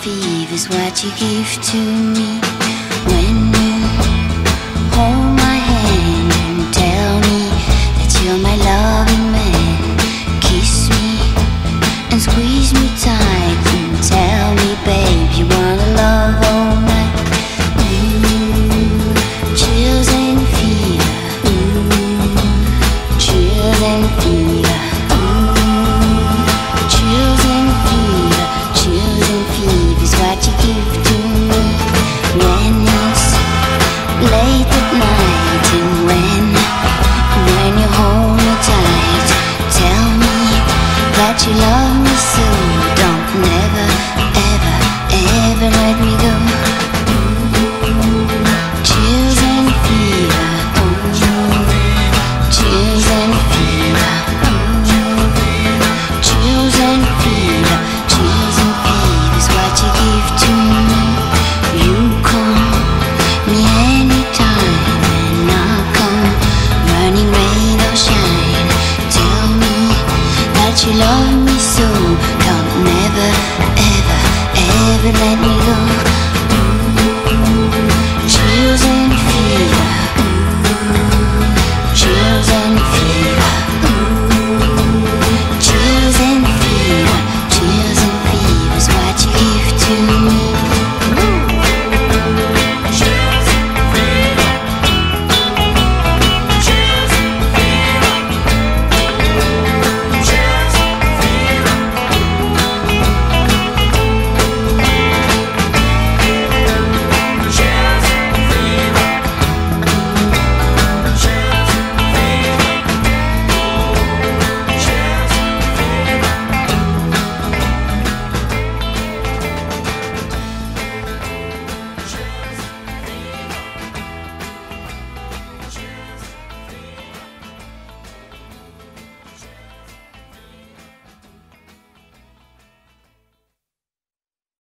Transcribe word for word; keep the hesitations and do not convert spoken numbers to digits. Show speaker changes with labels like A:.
A: fever's what you give to me. When you hold my hand and tell me that you're my loving man, kiss me and squeeze me tight and tell me, babe, you wanna love all night. Ooh, chills and fever. Ooh, chills and fever. Ooh, chills and fever. Chills and fever is what you give to me. When it's late at night and when, when you hold me tight, tell me that you love me so. Don't never, ever, ever let me go. Chills and fever. Ooh, chills and fever. Ooh, chills and fever. Chills and fever is what you give to me. You call me anytime and I'll come, running rain or shine. Tell me that you love me so. Don't never, ever, ever let me go.